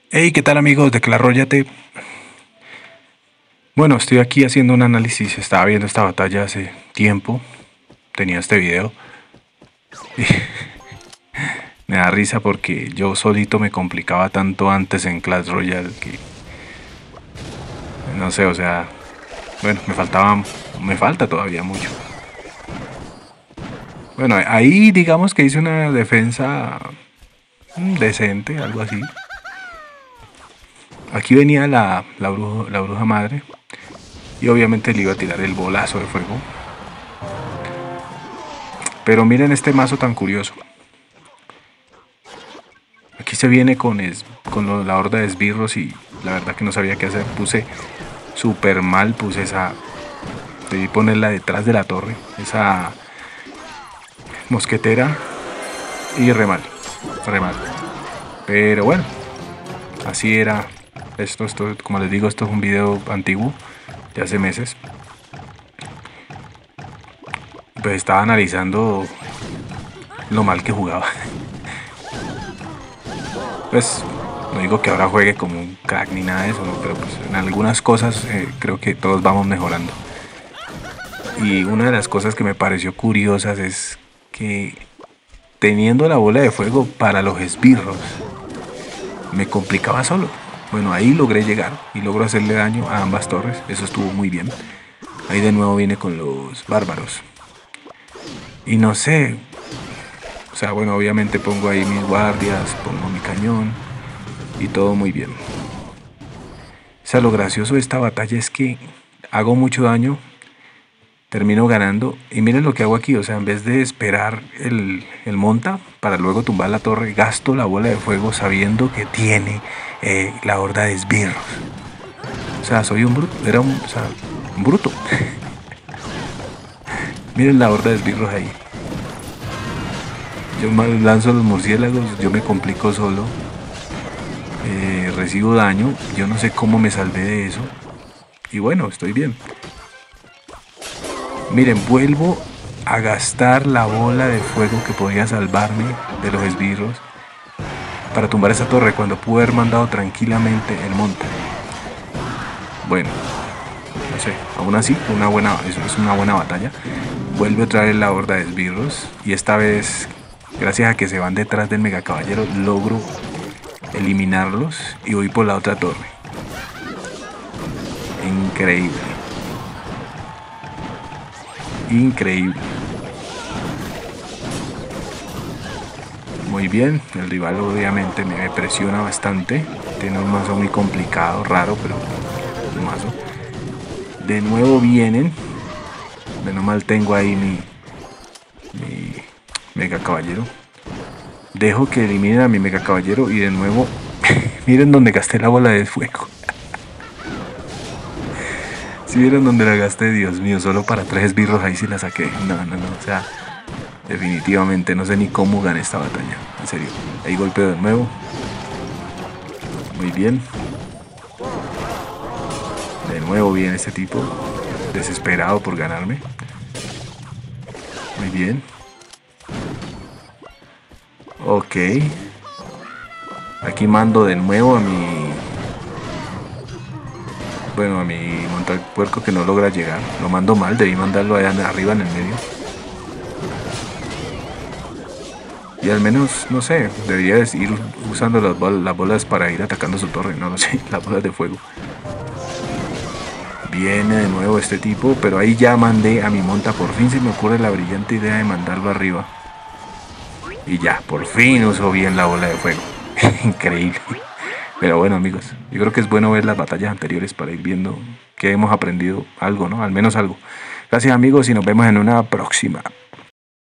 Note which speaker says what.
Speaker 1: Hey, ¿qué tal amigos de Clarroyate? Bueno, estoy aquí haciendo un análisis, estaba viendo esta batalla hace tiempo, tenía este video, me da risa porque yo solito me complicaba tanto antes en Clash Royale que, no sé, o sea, bueno, me falta todavía mucho. Bueno, ahí digamos que hice una defensa decente, algo así. Aquí venía la bruja madre y obviamente le iba a tirar el bolazo de fuego. Pero miren este mazo tan curioso. Aquí se viene con la horda de esbirros y la verdad que no sabía qué hacer. Puse súper mal, puse esa... Debí ponerla detrás de la torre, esa mosquetera y re mal, re mal. Pero bueno, así era. Esto, como les digo, esto es un video antiguo, de hace meses. Pues estaba analizando lo mal que jugaba. Pues no digo que ahora juegue como un crack ni nada de eso, ¿no? Pero pues en algunas cosas creo que todos vamos mejorando. Y una de las cosas que me pareció curiosas es que teniendo la bola de fuego para los esbirros, me complicaba solo. Bueno, ahí logré llegar y logro hacerle daño a ambas torres, eso estuvo muy bien. Ahí de nuevo viene con los bárbaros. Y no sé, o sea, bueno, obviamente pongo ahí mis guardias, pongo mi cañón y todo muy bien. O sea, lo gracioso de esta batalla es que hago mucho daño, termino ganando y miren lo que hago aquí, o sea, en vez de esperar el monta para luego tumbar la torre, gasto la bola de fuego sabiendo que tiene la horda de esbirros. O sea, soy un bruto, o sea, un bruto. Miren la horda de esbirros ahí. Yo lanzo los murciélagos, yo me complico solo, recibo daño, yo no sé cómo me salvé de eso. Y bueno, estoy bien. Miren, vuelvo a gastar la bola de fuego que podía salvarme de los esbirros para tumbar esa torre cuando pude haber mandado tranquilamente el monte. Bueno, no sé, aún así, es una buena batalla. Vuelve otra vez la horda de esbirros y esta vez, gracias a que se van detrás del mega caballero, logro eliminarlos y voy por la otra torre. Increíble. Increíble. Muy bien, el rival obviamente me presiona bastante. Tiene un mazo muy complicado, raro, pero un mazo. De nuevo vienen. Menos mal tengo ahí mi mega caballero. Dejo que eliminen a mi mega caballero y de nuevo, miren donde gasté la bola de fuego. Si vieron donde la gasté, Dios mío, solo para 3 esbirros ahí sí la saqué. No, o sea, definitivamente no sé ni cómo gané esta batalla. En serio, ahí golpeo de nuevo. Muy bien. De nuevo viene este tipo, desesperado por ganarme. Muy bien. Ok. Aquí mando de nuevo a mi... Bueno, a mi montapuerco que no logra llegar. Lo mando mal, debí mandarlo allá arriba en el medio. Y al menos, no sé, debería ir usando las bolas para ir atacando su torre, no lo sé, las bolas de fuego. Viene de nuevo este tipo, pero ahí ya mandé a mi monta. Por fin se me ocurre la brillante idea de mandarlo arriba. Y ya, por fin usó bien la bola de fuego. Increíble. Pero bueno amigos, yo creo que es bueno ver las batallas anteriores para ir viendo que hemos aprendido algo, ¿no? Al menos algo. Gracias amigos y nos vemos en una próxima.